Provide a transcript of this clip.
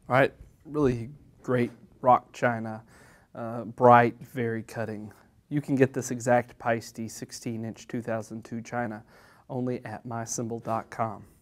All right, really great rock china, bright, very cutting. You can get this exact Paiste 16-inch 2002 china only at mysymbol.com.